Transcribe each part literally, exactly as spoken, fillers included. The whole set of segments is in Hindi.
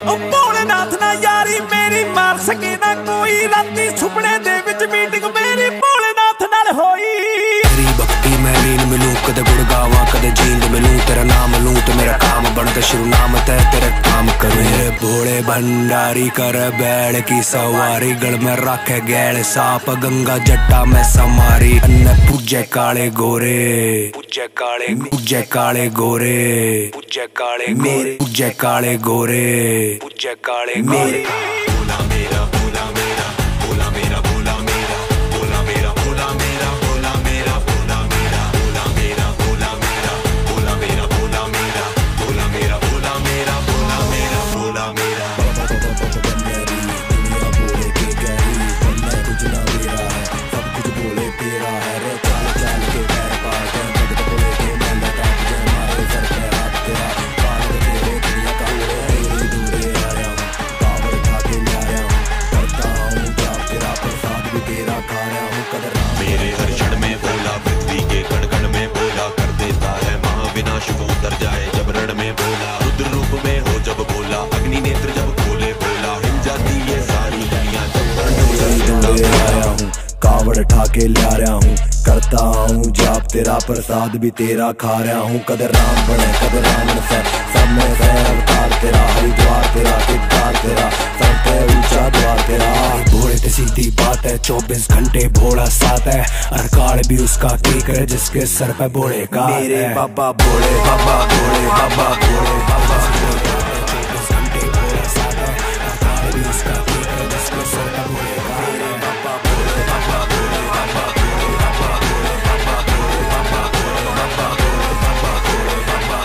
ओ भोलेनाथ ना यारी मेरी मार सके ना कोई, राती सुपने दे विच मीटिंग मेरी भोलेनाथ नाल होई। तेरी भक्ति मैं लीन मिलूं, कदे गुड़ गावां कदे जींद मिलूं, तेरा नाम लूं तो मेरा काम बनता शुरू, नाम तय तेरा काम करूं। मेरे भोले भंडारी कर बैल की सवारी, गल में रखे गैल साप गंगा जट्टा में समारी। अन्य पूजे काले गोरे, पूजे काले पूजे काले गोरे, पूजे काले गोरे, पूजे काले गोरे, पूजे काले गोरे। भोला मेरा भोला मेरा भोला मेरा भोला मेरा भोला मेरा भोला मेरा भोला मेरा भोला मेरा भोला मेरा भोला मेरा भोला मेरा भोला मेरा भोला मेरा भोला मेरा भोला मेरा भोला मेरा। दुनिया भोले के गहरी, बनना कुछ ना मेरा है, सब कुछ भोले तेरा है रे। चाल चाल के पैर पार के भगत भोले के मैं लटा तुझे मारे सर पे हाथ तेरा, पार तेरे दुनिया का दूरे दूरे आया हूँ, पावर खा के ले आया हूँ, करता हूँ जाप तेरा प्रसाद भी तेरा खा रहा हूँ। कदर मेरे हर क्षण में भोला, पृथ्वी के कण कण में भोला, कर देता है महाविनाश वो उतर जाए जब रण में भोला। रुद्र रूप में हो जब भोला, अग्नि नेत्र जब खोले भोला, हिल जाती है सारी दुनिया जब आया हूँ, कावड़ ठा के ले आ रहा हूँ, करता हूँ जाप तेरा प्रसाद भी तेरा खा रहा हूँ। कदर राम बने कदर रावण से, सब में से अवतार तेरा, हरिद्वार तेरा किरदार तेरा, सबसे ऊंचा द्वार तेरा। भोले ते सीधी बात है, चौबीस घंटे भोला साथ है, हर काल भी उसका ठीक है जिसके सर पे भोले का मेरे बाबा भोले बाबा भोले बाबा भोले बाबा भोले। चौबीस घंटे भोला साथ है, हर काल भी उसका ठीक है जिसके सर पे भोले का मेरे बाबा भोले बाबा भोले बाबा भोले बाबा भोले बाबा भोले बाबा भोले बाबा भोले बाबा भोले बाबा।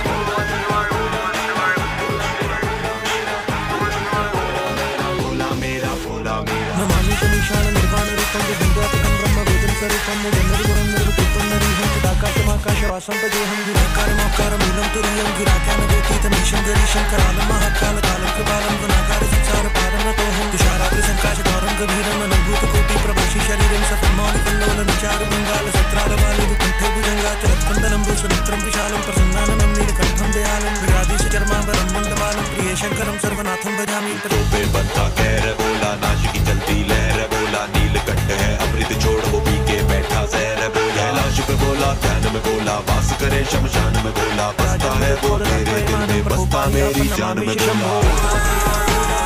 भोला मेरा भोला मेरा नमामि शमीशान निर्वाण रूपं विभुम्भ्यापकं ब्रह्म वेदं स्वरूपं जन्मदिवरं निर्विकल्पं नरीहं चिदाकाशमाकाशवासं तदेहं गिराकारमाकारमूलं तुरीयं गिराख्यानगोतीतमीशं गरीशं करालं महाकालकालं कृपालं गुणाकार संसारपारं नतोऽहं तुषाराद्रिसङ्काशगौरं गभीरं अनुभूतकोटिप्रभाषि शरीरं सफलमौलिकल्लोलं विचारबङ्गालसत्रालबालिकण्ठे भुजङ्गाचलत्कुन्दलं विशालं प्रसन्नाननं नीलकण्ठं दयालं विराधीशचर्माम्बरं मण्डमालं प्रिये शङ्करं सर्वनाथं भजामि। पे बनता कहर बोला, नाश की चलती लहर बोला, नीलकंठ है अमृत छोड़ वो पी के बैठा जहर बोला। कैलाश पे बोला, ध्यान में बोला, वास करे शमशान में बोला, बसता है वो मेरे दिल में, बसता मेरी जान में बोला।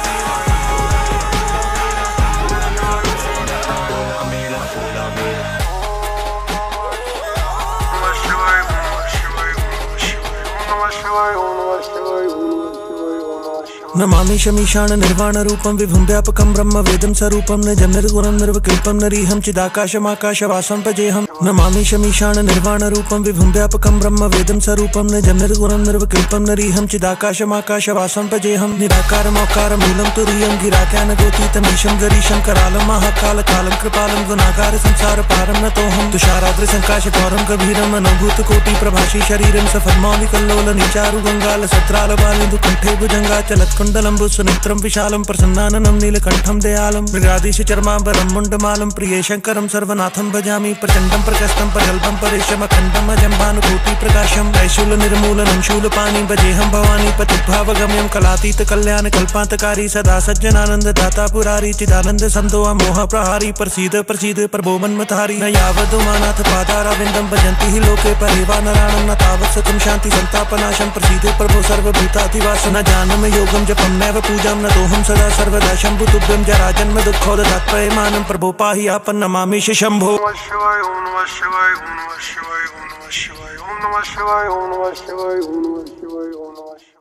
नमामि शमीशान निर्वाण रूपं विभुं व्यापकं ब्रह्म वेदं स्वरूपं निजं निर्गुणं निर्विकल्पं नरीहं चिदाकाशमाकाशवासं भजेऽहं। नमामि शमीशान निर्वाण रूपं विभुं व्यापकं ब्रह्म वेदं स्वरूपं निजं निर्गुणं निर्विकल्पं नरीहं चिदाकाशमाकाशवासं भजेऽहं। निराकारमौकारमूलं तुरीयं गिराख्यानगोतीतमीशं गरीशं करालं महाकालकालं कृपालं गुणाकार संसारपारं नतोऽहं तुषाराद्रिसङ्काशगौरं गभीरम् अनुभूतकोटिप्रभाषि शरीरं सफलमौलिकल्लोलं चारुगङ्गालसत्रालबालिन्दुकण्ठे भुजङ्गाचलत्कुण्डलं सुनेत्रं विशालं प्रसन्नाननं नीलकण्ठं दयालं मृगाधीशचर्माम्बरं मुण्डमालं प्रिये शङ्करं सर्वनाथं भजामि। प्रचण्डं प्रकस्तं प्रगल्भं परेशमखण्डम् अजं भानुकोटिप्रकाशं त्रैशूलनिर्मूलनं शूलपाणिं भजेऽहं भवानी पतिभावगम्यं कलातीत कल्याण कल्पान्तकारी सदा सज्जनानन्ददाता पुरारी चिदानन्द सन्दो मोह प्रहारी प्रसीद प्रसीद प्रभो मन्मथारी। न यावदुमानाथ पादारविन्दं भजन्ति हि लोके परेवा नराणां न तावत् सुखं शान्ति संतापनाशं प्रसीद प्रभो सर्वभूताधिवास। न जानम योगं जपं नैव पूजां नतोऽहं सदा सर्वदा शम्भु तुभ्यं जराजन्म दुःखोदतात्प्रयमानं प्रभो पाहि आपन् नमामि शम्भो। ओम शिवाय ओम नमः शिवाय ओम नमः शिवाय ओम नमः शिवाय ओम नमः शिवाय ओम नमः शिवाय ओम नमः शिवाय ओम नमः शिवाय।